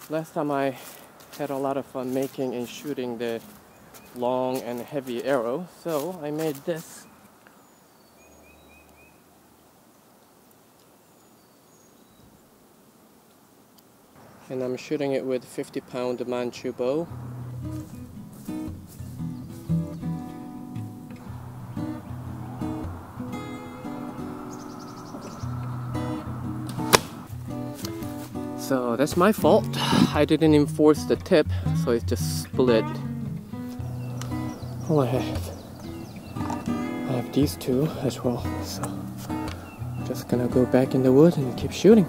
Last time I had a lot of fun making and shooting the long and heavy arrow, so I made this. And I'm shooting it with 50-pound Manchu bow. So that's my fault. I didn't enforce the tip, so it just split. Oh, I have these two as well, so I'm just gonna go back in the wood and keep shooting.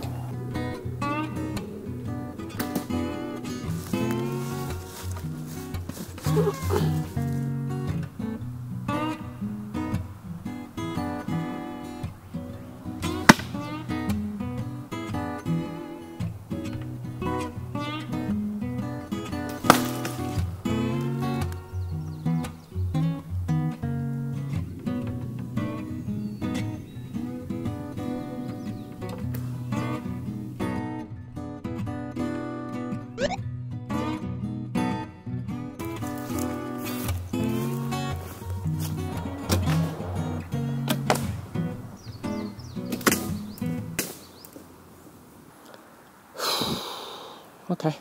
Okay.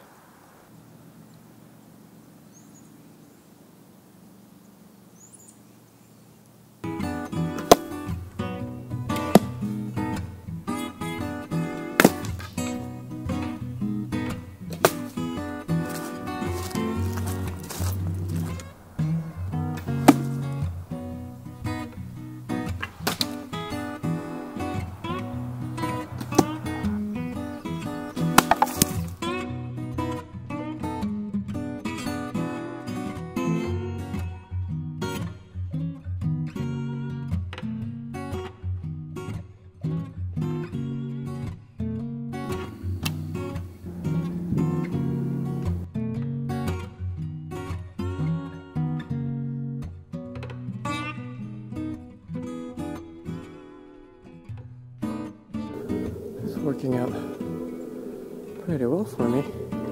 It's working out pretty well for me.